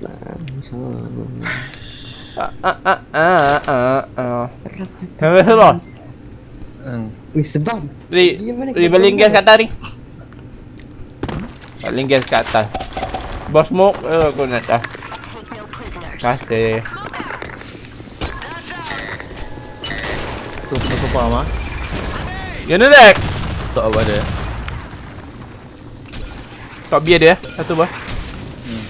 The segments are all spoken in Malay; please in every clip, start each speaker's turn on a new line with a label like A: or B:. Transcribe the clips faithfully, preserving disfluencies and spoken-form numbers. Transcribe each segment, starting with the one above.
A: Ah ah ah ah ah ah. Kenapa sebab?
B: Hmm.
C: Wih sebab.
A: Ri, ri baling gas kat atas ni. Baling gas kat atas. Bos smoke eh aku nak dah. Kasih.
B: Tu sofa mah.
A: Gimana dek?
B: Tak apa dia.
A: Top biar dia satu bah.
B: Hmm.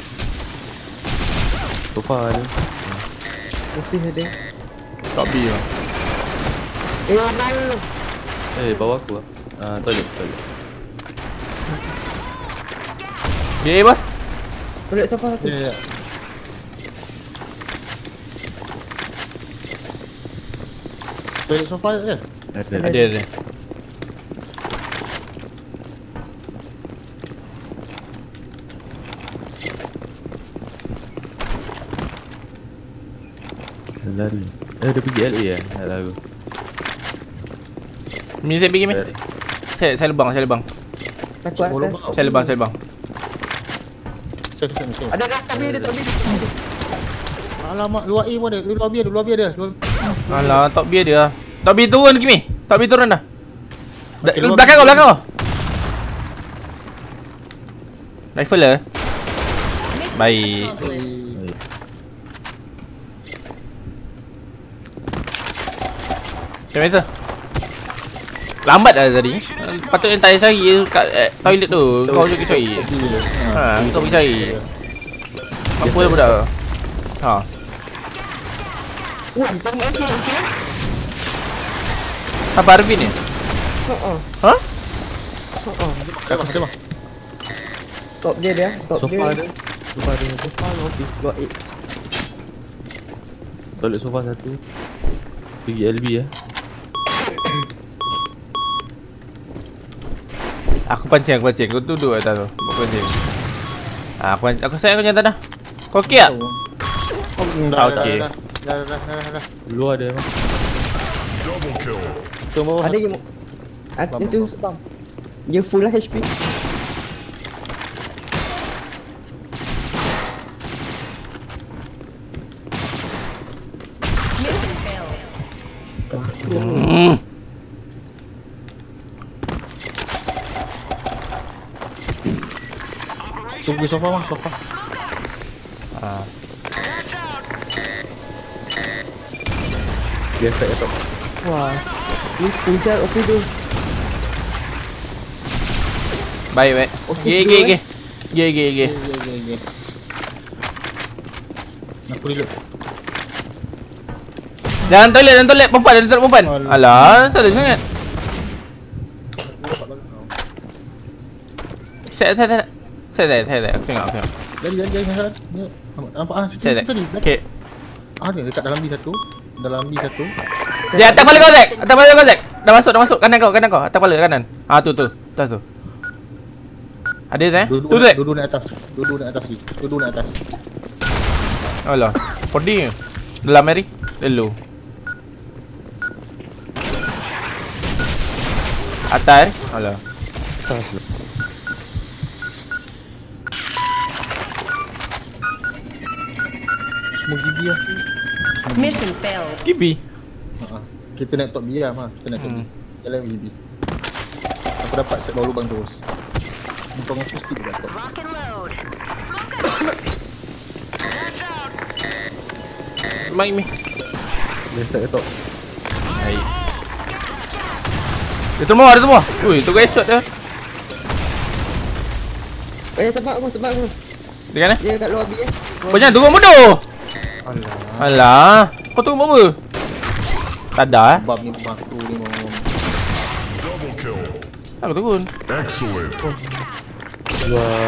B: Sofa ada.
C: Mesti ada.
A: Top biar.
C: Eh abang.
B: Eh bawa aku lah. Ah toilet toilet.
A: Biar bos.
C: Toilet sofa satu.
B: Ya ya. Toilet sofa ada.
A: Ada ada. ada.
B: Lari. Eh dia pergi L A eh. Tak tahu.
A: Mi saya pergi mi. Saya saya lebang, saya lebang.
C: Takut atas.
A: Saya lebang, saya lebang.
B: Saya saya mesti.
C: Ada dah tapi ada tapi.
B: Alamak luar A pun ada. Luar B ada, luar B ada. Luar...
A: Alah, top biar dia. Top biar turun Kimi. Top biar turun dah.
B: Okay,
A: belakang kau, belakang kau. Rifle lah. Baik. Macam biasa. Lambat dah tadi. Patutnya tak payah cari kat eh, toilet tu. Kau je pergi cari. Ha, kau pergi cari. Apa dah budak. Ha.
C: Wah, bang S S.
A: Apa Arvin ni?
C: Oh.
A: Ha?
C: Oh.
B: Kat mana bang?
C: Top dia dia, top dia.
B: Sofa ada. Sofa ada.
C: Sofa office dua eight.
B: Toilet sofa satu. Pergi L B eh.
A: Aku pancing, aku pancing. Kau duduk atas tu. Aku pancing. Ha, aku pancing. Aku sayang kau jangan tanah. Kau okey tak?
B: Oh, dah,
A: Ah,
B: dah,
A: okey.
B: dah, dah, dah, dah, dah, dah. Luar ada bang.
D: Double kill.
B: Tu bawah.
C: Ada yang ada itu bang. Dia full lah H P.
A: Hmm.
B: Tunggu sofa bang, sofa.
A: Ha.
B: Dia start ya top.
C: Wah. Ni puncak office tu.
A: Baik, baik.
C: Office
A: Ge,
C: dua,
A: ge,
C: eh.
A: ge. Ge, ge, ge.
B: Ya, ya, ya. Aku reload.
A: Jangan toilet, jangan toilet. Perempuan, jangan toilet perempuan. Alah, salah sangat. Saya, saya, saya. Saya, saya, saya, saya. Aku tengok, aku tengok.
B: Jadi, jadi, jadi, jadi. Ni, nampak ah, situ
A: Saya, saya.
B: tadi.
A: Okay.
B: Ah, ni dekat dalam B satu. Dalam B satu.
A: Dia atas kepala kau, Zack. Atas kepala kau, Zack. Dah masuk, dah masuk. Kanan kau, kanan kau. Atas kepala, kanan. Ah, tu, tu. Atas tu. Ada, Zack?
B: Duduk,
A: Tu, Zack.
B: duduk naik atas. Duduk naik atas ni. Duduk naik atas.
A: Alah. Podi. Dalam Mary. Dulu. Atas. Alah.
B: Atas. Semua G B lah.
E: Mission failed.
A: Kibi.
B: Ha, kita naik top B lah mah. Kita naik top B.
A: Hmm.
B: Jalan G B. Aku dapat set bawah lubang terus. Bukan aku stick dekat top.
E: Rock and load.
A: Mai mi.
B: Dia start ke top.
A: Baik. Dia semua, ada semua. Ui, tu guys shot dia.
C: Eh sebab aku, sebab aku.
A: Di mana?
C: Dia kat luar B eh.
A: Kau jangan tunggu bodoh.
B: Alah.
A: Alah. Kau tunggu apa? Tak ada eh.
B: Bab ni rumah aku ni mau.
D: Double kill.
A: Aku turun.
D: Excellent.
B: Wah.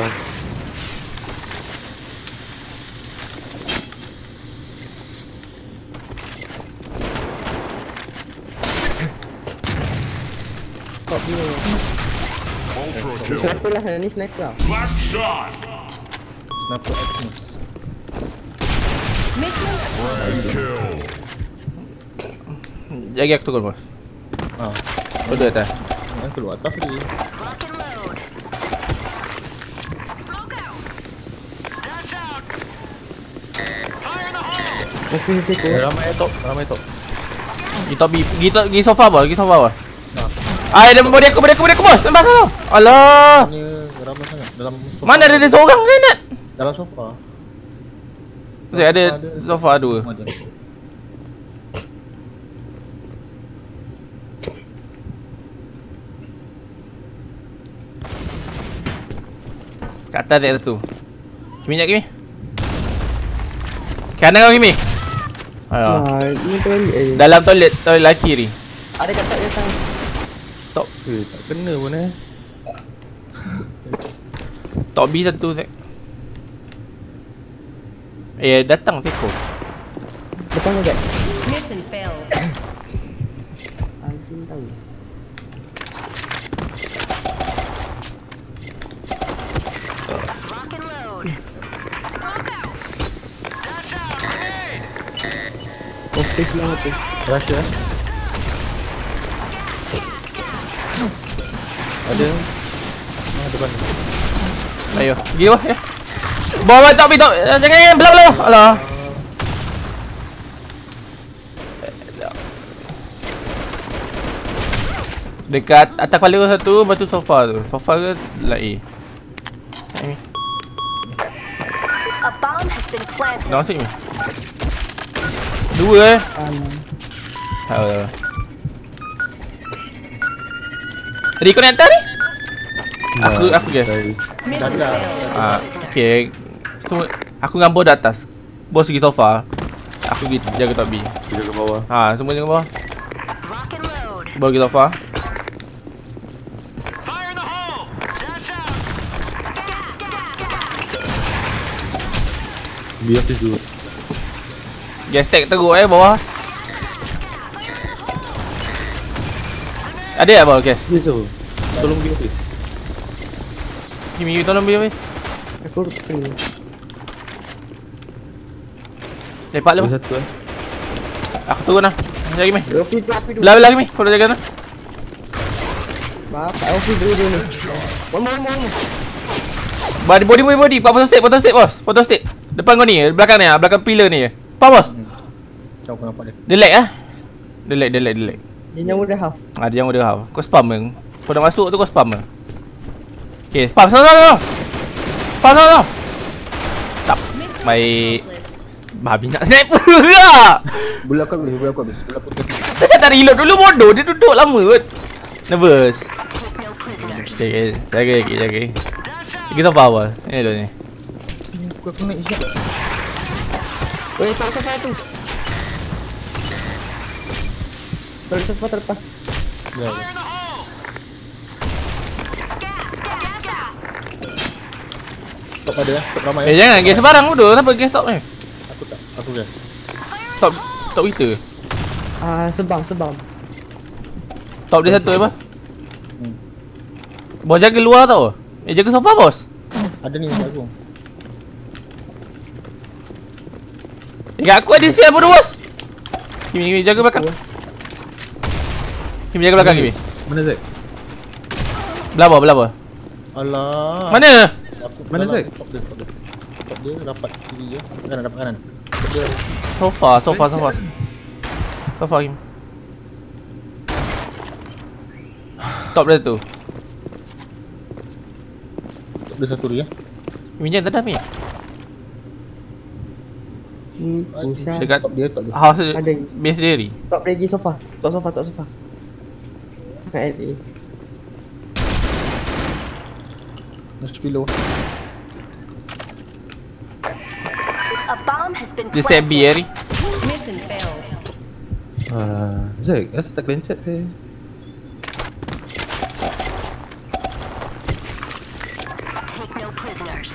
C: Top B.
D: Ultra kill.
C: Sniper lah, ni sniper lah.
D: Black shot.
B: Sniper Xmas.
E: Mission
D: Red kill.
A: Lagi aku turun bos.
B: Ah,
A: Kau duduk atas.
B: yang keluar atas tadi.
E: rock and load.
C: Office aku.
B: Ramai top, ramai top.
A: Pergi top B, pergi top, pergi sofa bawah, pergi sofa bawah.
B: Nah,
A: Ah, ada body aku, body aku, body aku bos. Nampak kau? Alah.
B: ni ramai sangat dalam sofa.
A: Mana ada dia seorang kan Nat?
B: Dalam sofa.
A: Saya ada sofa dua.
B: Ada.
A: Kat atas tak ada tu. Kimi jap Kimi. Kanan kau Kimi. Alah.
C: Ah, ini toilet eh.
A: Dalam toilet, toilet lelaki ni.
C: Ada kat tak datang.
A: Top ke? Tak kena pun eh. Top B satu Zack. Eh, datang Teko.
C: Depan kau kat.
E: Mission failed.
C: Aku tahu.
E: Rock and load.
C: Office yang apa?
B: Russia. Ada. Ah, depan.
A: Ayo, pergi bawah ya. Bawah top B top. Jangan jangan belah belah. Alah. Dekat atas kepala kau satu, lepas tu sofa tu. Sofa ke lah A. Ni.
E: A bomb has been planted.
A: Dah masuk ni. Dua eh.
C: Um,
A: Tak tahu. Tadi kau naik atas ni? Aku aku guess.
E: Mission
B: Dah, dah.
E: failed.
A: Ah, okey. So aku dengan bos dah atas. Bos pergi sofa. Aku pergi jaga top B.
B: Kita ke bawah.
A: Ha, semua jaga bawah.
E: Rock and load.
A: Bos pergi sofa.
B: Biar tu.
A: Gas tag teruk eh bawah. Ada tak bawah gas?
B: Yes, so. Tolong pergi office.
A: Kimi tolong pergi weh.
C: aku pergi.
A: Lepak lu.
B: Satu eh.
A: Aku turun lah. Jaga Kimi.
C: Office tu api dulu.
A: Belah-belah Kimi. Kau dah jaga sana.
C: Bapak office dulu dulu. One more, one more, one more.
A: Body body body body. Pak potong stick, potong stick bos. Potong stick. Depan kau ni, belakang ni ah, belakang pillar ni. Pak bos.
B: Kau kau nampak dia.
A: Dia lag ah. Dia lag, dia lag, dia lag.
C: Dia nyawa dah half.
A: Ah, dia yang udah half. Kau spam kan? Kau dah masuk tu kau spam kan? Okay, spam sana sana. Spam sana sana. Tak. Baik. Babi nak sniper lah.
B: Bola aku habis, bola aku habis. Bola aku habis.
A: Kenapa saya tak reload dulu bodoh? Dia duduk lama kot. Nervous.
E: No prisoners.
A: Okay, jaga lagi, jaga. Kita bawah. Ni dulu ni.
B: Aku aku naik siap.
C: Weh, tak sofa tu. Balik sofa terlepas.
B: Ya. Stop ada eh. Stop ramai.
A: Eh jangan gas sebarang bodoh. Siapa gas stop ni?
B: Aku tak. Aku gas.
A: Stop stop kita.
C: Ah, sebam, sebam.
A: Top dia satu apa?
B: Hmm.
A: Bos jaga luar tau. Eh jaga sofa bos.
B: Ada ni aku.
A: Eh aku ada siap bodoh bos. Kimi, Kimi jaga belakang. Kimi jaga belakang Kimi.
B: Mana Zack?
A: Belah bawah, belah bawah.
B: Alah.
A: Mana?
B: Aku
C: Mana,
B: dalam
C: Zack?
B: Top dia, top dia. Top dia rapat kiri je. Kanan, rapat kanan. Top dia.
A: Sofa, sofa, sofa. Sofa Kimi. Top dia tu.
B: Top dia satu dia.
A: Kimi jangan tedah Kimi.
C: Hmm, usah.
A: Dekat
B: Top dia, top dia.
A: house
C: Ada.
A: base diri.
C: Top lagi sofa. Top sofa, top sofa. Kat L A.
B: Masuk pillow.
E: A bomb has been
A: Dia set B
E: planted.
A: Eri.
E: Mission failed.
F: Ah, Zack, asal tak kalian chat saya?
E: Take no prisoners.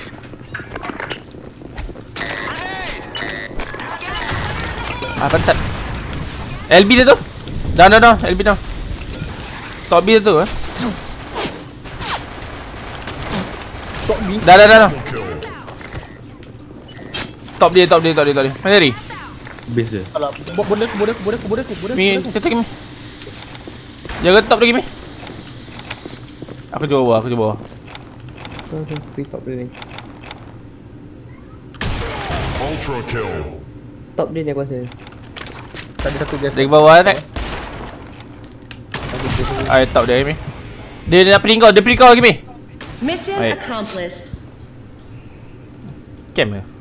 A: Ah pantat. L B dia tu. Down down down, L B down. Top B dia tu eh.
B: Top B.
A: Dah dah dah dah.
D: Kill.
A: Top dia, top dia, top dia, top dia. Mana Eri?
F: Base je.
B: Alah, bo- boleh aku, boleh aku, boleh aku, boleh aku, boleh aku.
A: Mi,
B: boleh aku.
A: cetak Mi. Jaga top lagi Mi. Aku cuba bawah, aku cuba bawah.
C: Okay, pergi top dia ni.
D: Ultra kill.
C: Top dia ni aku rasa.
B: Tadi satu gas.
A: Dari bawah attack. Ai top dia ni. Dia dia nak pergi kau, dia pergi kau lagi ni.
G: Mission
A: Baik.
G: accomplished.
A: Camp ke?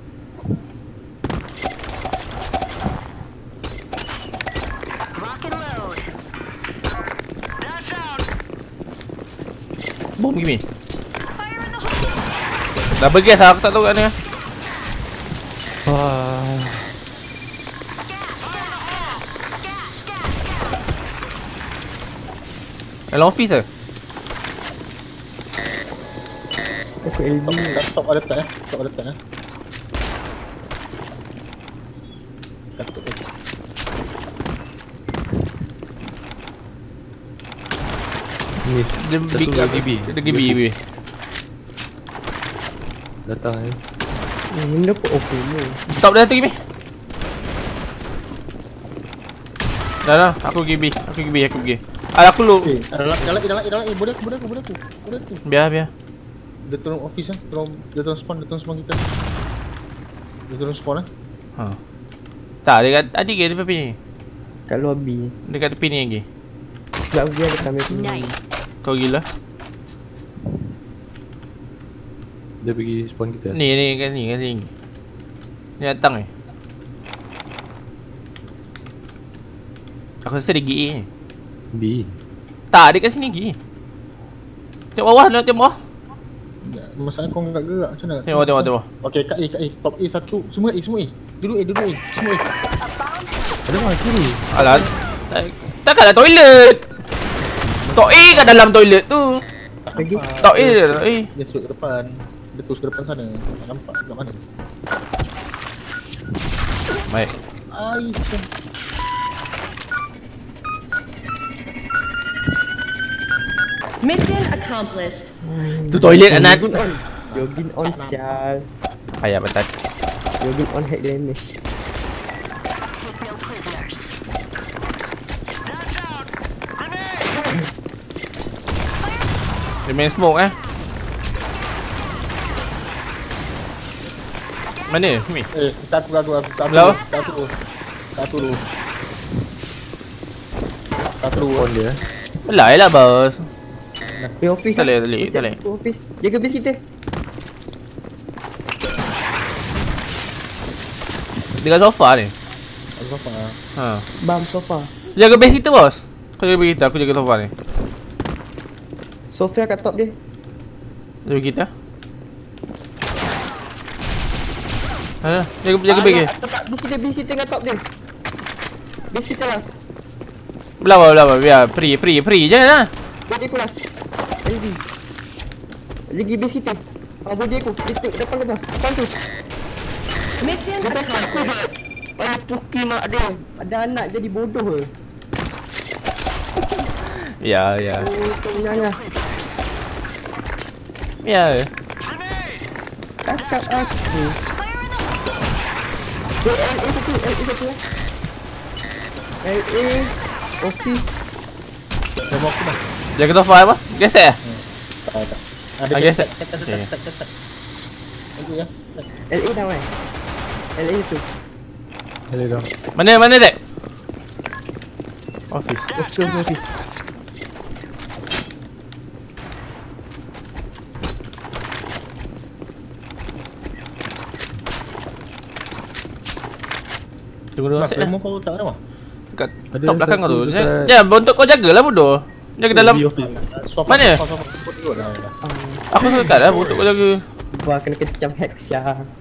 E: Lock and load.
A: Bom gini. Double gas lah, aku tak tahu kat ni.
F: Wah.
A: Dalam office ke?
C: Aku L B.
B: Top ada tak eh? Top ada tak eh? Top ada.
F: Ni
A: Dia
F: satu
A: big
F: lagi B.
A: Dia G B B.
F: Datang eh.
C: Hmm, dia dapat okey ni.
A: Top dia satu G B. Dah dah, aku G B, aku G B, aku G. Alah aku lu.
B: Eh, dalam dalam dalam dalam eh budak aku budak aku budak aku. Budak aku.
A: Biar biar.
B: Dia turun office ah, turun dia turun spawn, dia turun spawn kita. Dia turun spawn ah.
A: Ha. Tak, dia kat tadi ke tepi ni.
C: Kat lobby.
A: Dekat tepi ni lagi.
C: Sekejap dia ada kamera.
E: Nice.
A: Kau gila.
F: Dia pergi spawn kita.
A: Ni ni kat ni kat sini. Ni datang ni. Aku rasa dia G A ni.
F: B.
A: Tak, dia kat sini lagi. Tengok bawah, tengok bawah.
B: Masalah kau enggak gerak macam mana?
A: Tengok tengok tengok.
B: Okey, kat A, kat A, top A satu. Semua A, semua A. Duduk A, duduk A. Semua A.
F: Ada mana kiri?
A: Alah. Tak, takkanlah toilet. Tok A kat dalam toilet tu.
B: Tak
C: Lagi?
B: nampak.
A: Tok A
B: Dia-
A: dia, Tok A.
B: Dia suruh ke depan. Dia terus ke depan sana. Tak nampak kat mana.
A: Baik.
B: Ai,
G: Mission accomplished.
A: Tu toilet Anan.
C: Yogin on. Yogin on sial.
A: Ayah betul.
C: Yogin on hack damage.
E: Take no prisoners.
A: Dia main smoke eh. Mana? Ni.
B: eh, kat aku, kat aku, kat aku.
A: Belau?
B: Kat aku. Kat aku dulu. Kat aku dulu.
F: Spawn dia.
A: Belai lah bos.
C: Di office.
A: Tak boleh,
C: lah.
A: tak boleh,
C: Sekejap,
A: tak boleh.
C: di office. Jaga base kita.
A: Dekat sofa ni.
B: Aku apa?
A: Ha.
C: Bam sofa.
A: Jaga base kita bos. Kau jaga base kita, aku jaga sofa ni.
C: Sofia kat top dia.
A: Jaga base kita. Ha, jaga jaga base.
C: Ah, tempat base kita, base kita kat top dia. Base kita lah.
A: Belah bawah, belah bawah. Biar free, free, free je lah.
C: Body aku last. L B. Lagi base kita. Ah, body aku. Dia tengok depan ke bos. Depan tu.
G: Mission
C: Dia tak aku
G: accomplished.
C: dah. Ah, puki mak dia. Ada anak jadi bodoh ke?
A: Ya, ya.
C: Oh, kenyanya.
A: Ya.
C: Kakak aku. Oh, L A satu, L A satu. L A office.
B: Dia mau aku dah.
A: Jaga sofa apa? Gesek eh?
B: Tak, tak.
A: Ah,
B: Ada
A: gesek.
B: kat, kat, kat,
A: Okay.
B: kat, kat, kat. Nanti ya.
C: L A dah mai. L A satu.
F: Ada dah.
A: Mana mana dek? Office.
C: Office office.
A: Tunggu dulu
B: Mas,
A: set lah.
B: demo kau tak ada mah?
A: Kat
F: Ada
A: top belakang kau tu.
F: satu
A: Jangan,
F: dekat-
A: jangan bontot kau jagalah bodoh. Jaga dalam.
F: B office.
B: Swap,
A: Mana?
B: swap, swap, swap, swap, swap, swap, swap.
C: Ah,
A: Aku dekat lah bontot kau jaga.
C: Wah, kena kecam hack siang.